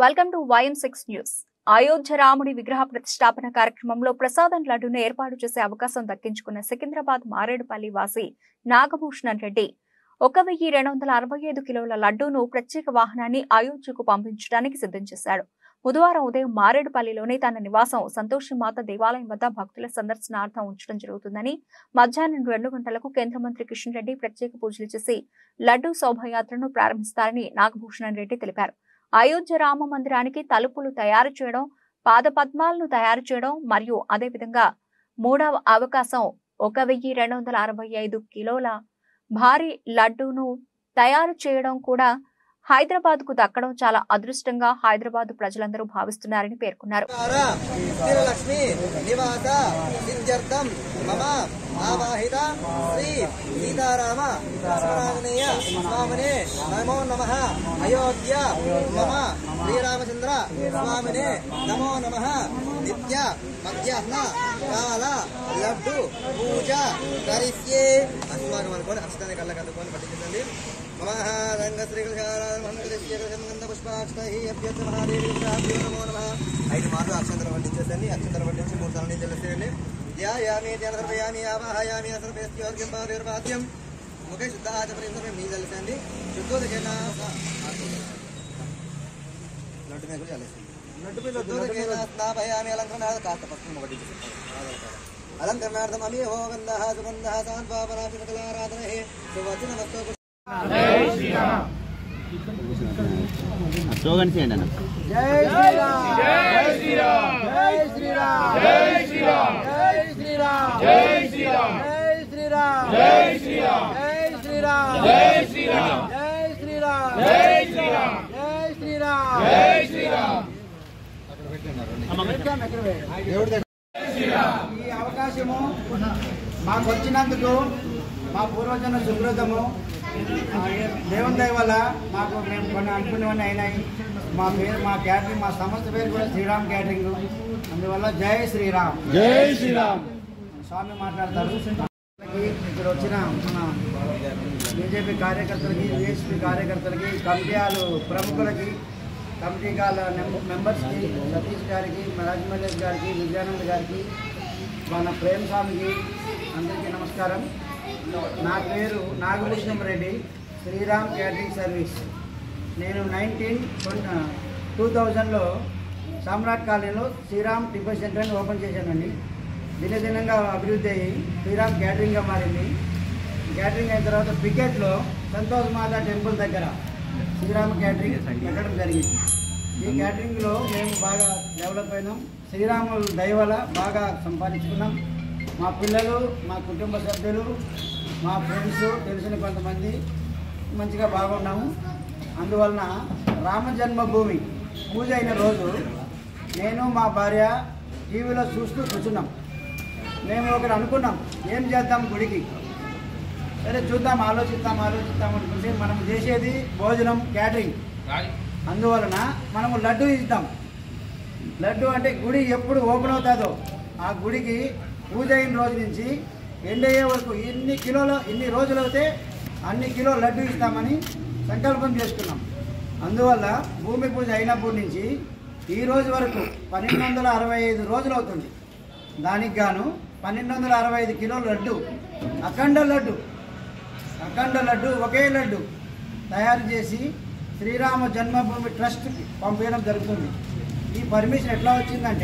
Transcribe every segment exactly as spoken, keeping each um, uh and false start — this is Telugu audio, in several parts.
Welcome to YM six news. Ayodhya రాముడి విగ్రహ ప్రతిష్టాపన కార్యక్రమంలో ప్రసాదం లడ్డును ఏర్పాటు చేసే అవకాశం దక్కించుకున్న సికింద్రాబాద్ మారేడుపల్లి వాసి నాగభూషణన్ రెడ్డి ఒక వెయ్యి రెండు వందల అరవై ఐదు కిలోల లడ్డూను ప్రత్యేక వాహనాన్ని అయోధ్యకు పంపించడానికి సిద్ధం చేశాడు. బుధవారం ఉదయం మారేడుపల్లిలోని తన నివాసం సంతోషిమాత దేవాలయం వద్ద భక్తుల సందర్శనార్థం ఉంచడం జరుగుతుందని, మధ్యాహ్నం రెండు గంటలకు కేంద్ర మంత్రి కిషన్ రెడ్డి ప్రత్యేక పూజలు చేసి లడ్డూ శోభయాత్రను ప్రారంభిస్తారని నాగభూషణన్ రెడ్డి తెలిపారు. అయోధ్య రామ మందిరానికి తలుపులు తయారు చేయడం, పాద పద్మాలను తయారు చేయడం మరియు అదేవిధంగా మూడవ అవకాశం ఒక వెయ్యి రెండు వందల అరవై ఐదు కిలోల భారీ లడ్డూను తయారు చేయడం కూడా హైదరాబాద్ కు దక్కడం చాలా అదృష్టంగా హైదరాబాద్ ప్రజలందరూ భావిస్తున్నారని పేర్కొన్నారు. అయోధ్య మమ శ్రీరామచంద్ర స్వామినే నమో నమః. నిత్య మధ్యాహ్న కాల లడ్డు పూజ కరిష్యే. అస్మాకం అనుకోని అక్షతాన్ని కళ్ళ కట్టుకొని పట్టించండి. ఐదు మార్లు అక్షంతరం పట్టించేసండి. అక్షంతరం పట్టించి మూడు సార్లు నీళ్ళు తెలిసేయండి. ధ్యాయామి ధ్యానర్పయామి ఆవాహయామి అసర్వేద్యం ముఖే శుద్ధ ఆచపర్యంతం నీళ్ళు తెలిసండి. శుద్ధోదకేనా లడ్డు మీద కూడా చల్లేసండి. శుద్ధోదకేనా స్నాపయామి అలంకరణ కాస్త పసుపు పట్టించేసి అలంకరణార్థం అమి హో గంధ సుగంధ సాన్వాపరాధనే సువచన వస్తు స్లోగన్ చేయండి అన్న. జై శ్రీరామ్ జై శ్రీరామ్ జై శ్రీరామ్ జై శ్రీరామ్ జై శ్రీరామ్ జై శ్రీరామ్ జై శ్రీరామ్ జై శ్రీరామ్ జై శ్రీరామ్ జై శ్రీరామ్ జై శ్రీరామ్ జై శ్రీరామ్ జై శ్రీరామ్ జై శ్రీరామ్. ఈ అవకాశము మాకు వచ్చినందుకు మా పూర్వజన సుకృతము దేవుని దయ వల్ల మాకు మేము కొన్ని అనుకునేవన్నీ అయినాయి. మా పేరు మా క్యాటరింగ్ మా సంస్థ పేరు కూడా శ్రీరామ్ క్యాటరింగ్. అందువల్ల జై శ్రీరామ్ జై శ్రీరామ్. స్వామి మాట్లాడతారు. ఇక్కడ వచ్చిన మన బీజేపీ కార్యకర్తలకి, బీఎస్పీ కార్యకర్తలకి, కమిటీలు ప్రముఖులకి, కమిటీ మెంబర్స్కి, సతీష్ గారికి, రాజమల్లేష్ గారికి, విజయానంద్ గారికి, మన ప్రేమ్ స్వామికి అందరికీ నమస్కారం. నా పేరు నాగభూషణన్ రెడ్డి, శ్రీరామ్ క్యాటరింగ్ సర్వీస్. నేను నైన్టీన్ టూ థౌజండ్లో సామ్రాట్ కాలనీలో శ్రీరామ్ టిఫిన్ సెంటర్ని ఓపెన్ చేశానండి. దినదినంగా అభివృద్ధి అయ్యి శ్రీరామ్ క్యాటరింగ్గా మారింది. క్యాటరింగ్ అయిన తర్వాత పికెట్లో సంతోష్ మాత టెంపుల్ దగ్గర శ్రీరామ్ క్యాటరింగ్ పెట్టడం జరిగింది. ఈ క్యాటరింగ్లో మేము బాగా డెవలప్ అయినాం. శ్రీరాముల దయ వల్ల బాగా సంపాదించుకున్నాం. మా పిల్లలు, మా కుటుంబ సభ్యులు, మా ఫ్రెండ్స్, తెలిసిన కొంతమంది మంచిగా బాగున్నాము. అందువలన రామ జన్మభూమి పూజ అయిన రోజు నేను మా భార్య టీవీలో చూస్తూ కూర్చున్నాం. మేము ఒకరు అనుకున్నాం, ఏం చేద్దాం గుడికి. సరే చూద్దాం, ఆలోచిద్దాం ఆలోచిద్దాం అనుకుంటే మనం చేసేది భోజనం, క్యాటరింగ్. అందువలన మనము లడ్డు ఇద్దాం. లడ్డు అంటే గుడి ఎప్పుడు ఓపెన్ అవుతుందో ఆ గుడికి పూజ అయిన రోజు నుంచి ఎండ్ అయ్యే వరకు ఇన్ని కిలోలు ఇన్ని రోజులు అయితే అన్ని కిలో లడ్డు ఇస్తామని సంకల్పం చేసుకున్నాం. అందువల్ల భూమి పూజ అయినప్పటి నుంచి ఈ రోజు వరకు పన్నెండు వందల అరవై ఐదు రోజులు అవుతుంది. దానికి గాను పన్నెండు వందల అరవై ఐదు కిలోల లడ్డు, అఖండ లడ్డు అఖండ లడ్డు ఒకే లడ్డు తయారు చేసి శ్రీరామ జన్మభూమి ట్రస్ట్కి పంపించడం జరుగుతుంది. ఈ పర్మిషన్ ఎట్లా వచ్చిందంటే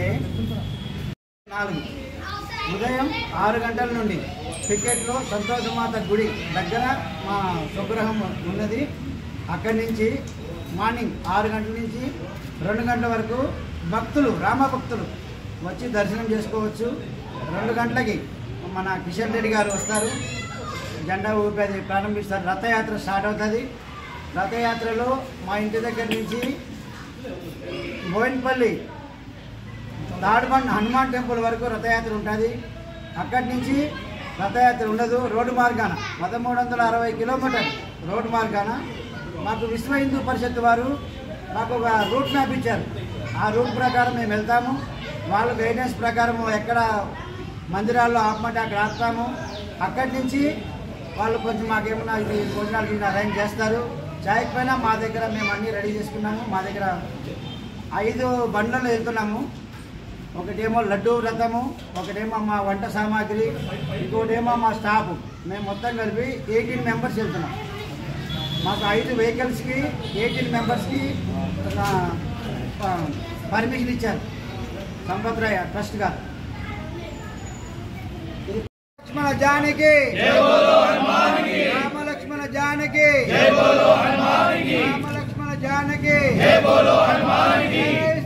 నాలుగు ఉదయం ఆరు గంటల నుండి పికెట్లో సంతోషమాత గుడి దగ్గర మా స్వగృహం ఉన్నది. అక్కడి నుంచి మార్నింగ్ ఆరు గంటల నుంచి రెండు గంటల వరకు భక్తులు, రామ భక్తులు వచ్చి దర్శనం చేసుకోవచ్చు. రెండు గంటలకి మన కిషన్ రెడ్డి గారు వస్తారు, జెండా ఊపేది ప్రారంభిస్తారు. రథయాత్ర స్టార్ట్ అవుతుంది. రథయాత్రలో మా ఇంటి దగ్గర నుంచి బోయిన్పల్లి తాడ్బండ్ హనుమాన్ టెంపుల్ వరకు రథయాత్ర ఉంటుంది. అక్కడి నుంచి రథయాత్ర ఉండదు. రోడ్డు మార్గాన పదమూడు వందల అరవై కిలోమీటర్ రోడ్డు మార్గాన మాకు విశ్వ హిందూ పరిషత్ వారు మాకు ఒక రూట్ మ్యాప్ ఇచ్చారు. ఆ రూట్ ప్రకారం మేము వెళ్తాము. వాళ్ళ గైడెన్స్ ప్రకారం ఎక్కడ మందిరాల్లో ఆపమంటే అక్కడ ఆపుతాము. అక్కడి నుంచి వాళ్ళు కొంచెం మాకేమన్నా ఇది భోజనాలు అరేంజ్ చేస్తారు. చాయ్ పైన మా దగ్గర మేము అన్నీ రెడీ చేసుకున్నాము. మా దగ్గర ఐదు బండ్లలో వెళ్తున్నాము. ఒకటేమో లడ్డూ వ్రతము, ఒకటేమో మా వంట సామాగ్రి, ఇంకోటేమో మా స్టాఫ్. మేము మొత్తం కలిపి ఎయిటీన్ మెంబర్స్ వెళ్తున్నాం. మాకు ఐదు వెహికల్స్కి ఎయిటీన్ మెంబర్స్కి పర్మిషన్ ఇచ్చారు సంపత్రాయ ట్రస్ట్ గారు. లక్ష్మణ జానకి, రామ లక్ష్మణ జానకి, రామ లక్ష్మణ జానకి.